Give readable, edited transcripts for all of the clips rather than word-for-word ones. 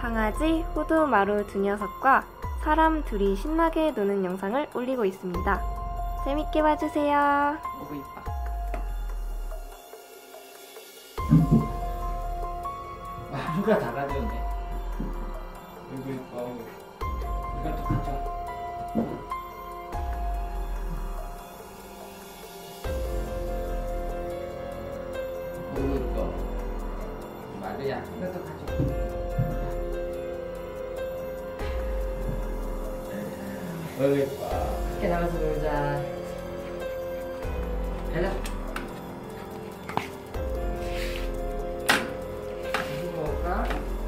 강아지 호두 마루 두 녀석과 사람 둘이 신나게 노는 영상을 올리고 있습니다. 재밌게 봐주세요. 너무 이뻐. 마루가 다 가져오네. 너무 이뻐. 이것도 가져. 너무 이뻐. 마루야, 이것도 가져. 너무 이뻐. 밖에 나가서 놀자. 가자. 무슨 먹을까?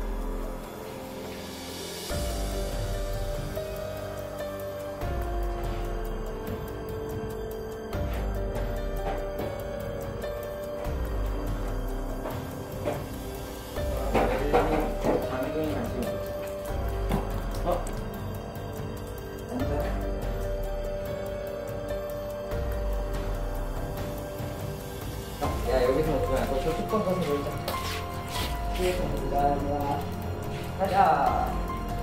당근이 관심 없어. 앉아. 야, 여기서 먹지 말고 저쪽 번 가서 놀자. 뒤에서 놀자. 가자.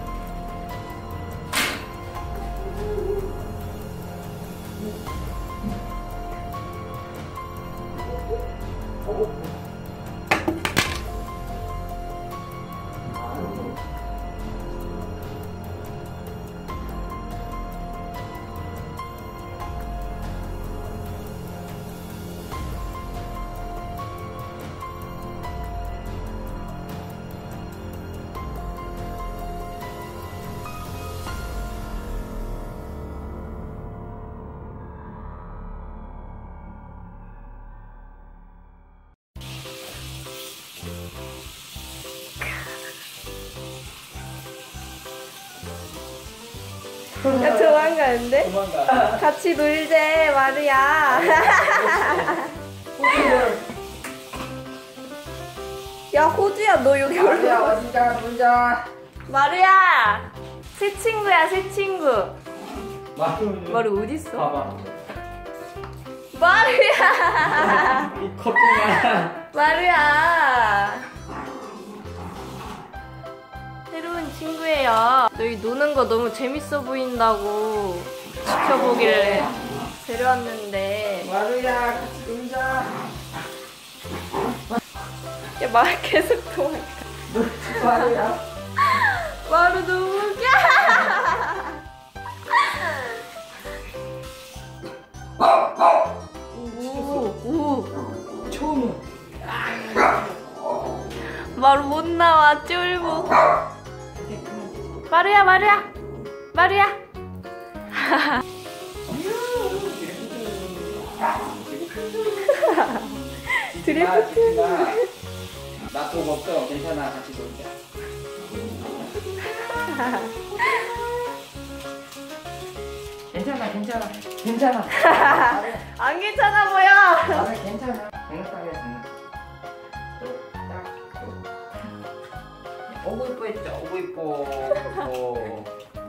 야, 도망가는데? 도망가. 같이 놀재, 마루야. 야, 호주야, 너 여기 마루야, 올라. 어디가 놀자. 마루야! 새 친구야, 새 친구. 마루 어딨어? 봐봐. 마루야! 이 커피가. 마루야! 새로운 친구예요. 너희 노는 거 너무 재밌어 보인다고 지켜보길래 데려왔는데. 마루야, 같이 놀자. 야, 말 계속 도망가. 마루야. 마루 너무 웃겨. 오. 처음이야. 마루 못 나와, 쫄보. 마루야, 마루야, 마루야. 드래프트. 나 돈 없어. 괜찮아. 같이 놀자. 괜찮아, 괜찮아, 괜찮아. 안 괜찮아 보여. 나는 괜찮아. 생각하게 생각. 오고 이뻐 했죠. 오고 이뻐. 오고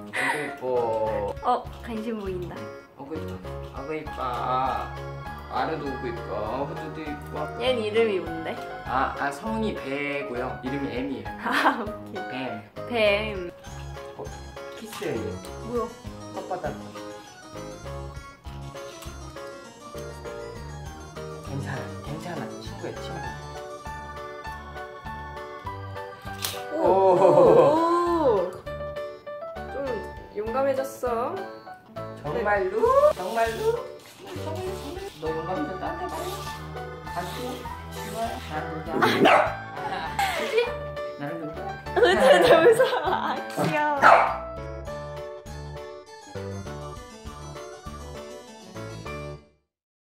이뻐. 관심 보인다. 오고 이뻐. 오고 이뻐. 마루도 오고 이뻐. 호두도 이뻐. 얜 이름이 뭔데? 성이 배고요. 이름이 M이에요. 아, 오케이. 뱀. 뱀. 키스예요. 뭐야? 혓바닥. 괜찮아. 친구야, 친구. 오. 좀 용감해졌어. 정말로? 정말로? 너 용감해서 나한테 말해? 같이? 좋아. 나를 놀자. 나를 놀자. 진짜 무서워. 아, 귀여워.